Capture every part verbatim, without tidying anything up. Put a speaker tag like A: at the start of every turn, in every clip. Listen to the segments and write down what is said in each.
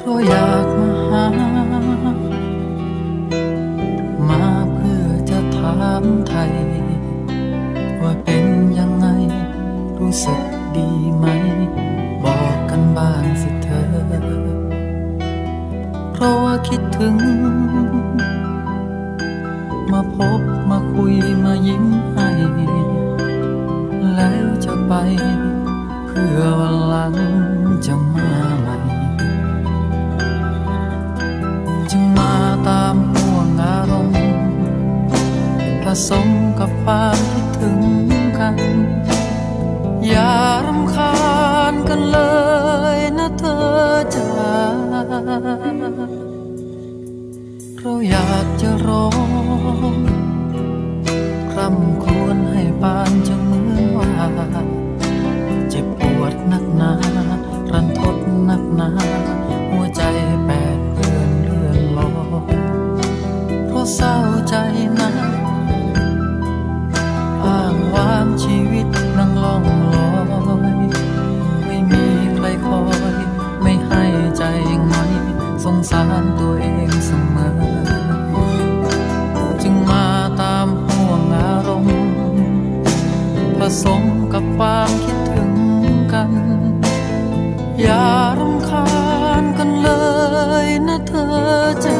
A: เพราะอยากมาหามาเพื่อจะถามไทยว่าเป็นยังไงรู้สึกดีไหมบอกกันบ้างสิเธอเพราะว่าคิดถึงมาพบมาคุยมายิ้มให้แล้วจะไปเพื่อวันหลังจะมาใหม่จึงมาตามห่วงอารมณ์ผสมกับความคิดถึงกันอย่ารำคาญกันเลยนะเธอจ๋าเราอยากจะร้องคร่ำครวญให้ปานจะเหมือนว่าเจ็บปวดนักหนารันทดนักหนาหัวใจแปดเปื้อนเลื่อนลอยเพราะเศร้าใจนะอ้างว้างชีวิตนั่งล่องลอยไม่มีใครคอยไม่ให้ใจง่อยสงสารตัวเองเสมอจึงมาตามห่วงอารมณ์ผสมกับความคิดถึงกันอย่ารำคาญกันเลยนะเธอจ๋า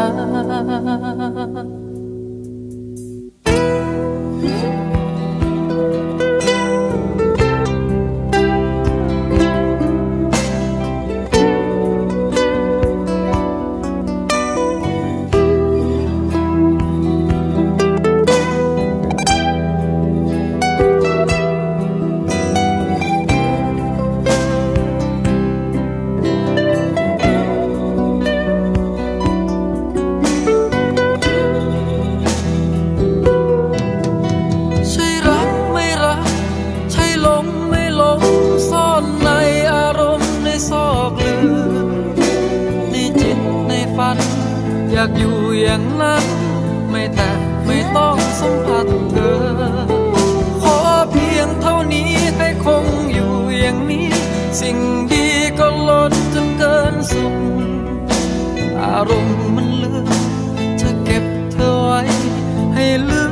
A: อยากอยู่อย่างนั้นไม่แต่ไม่ต้องสัมผัสเธอขอเพียงเท่านี้ให้คงอยู่อย่างนี้สิ่งดีก็ล้นจนเกินสุดอารมณ์มันเลือกจะเก็บเธอไว้ให้ลึ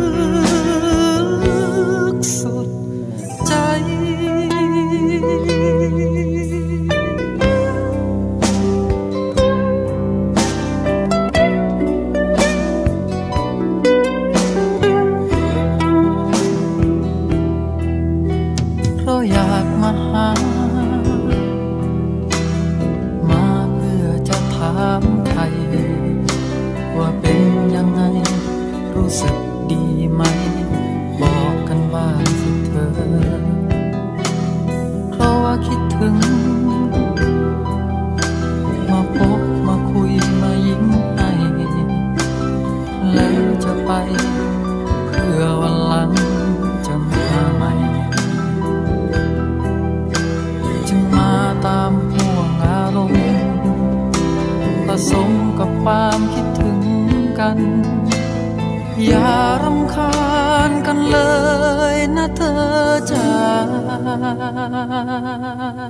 A: กสุดใจอยากมาหามาเพื่อจะถามไทยว่าเป็นยังไงรู้สึกดีไหมบอกกันบ้างสิเธอเพราะว่าคิดถึงมาพบมาคุยมายิ้มให้แล้วจะไปเพื่อวันหลังจะมาใหม่ตามห่วงอารมณ์ผสมกับความคิดถึงกันอย่ารำคาญกันเลยนะเธอจ๋า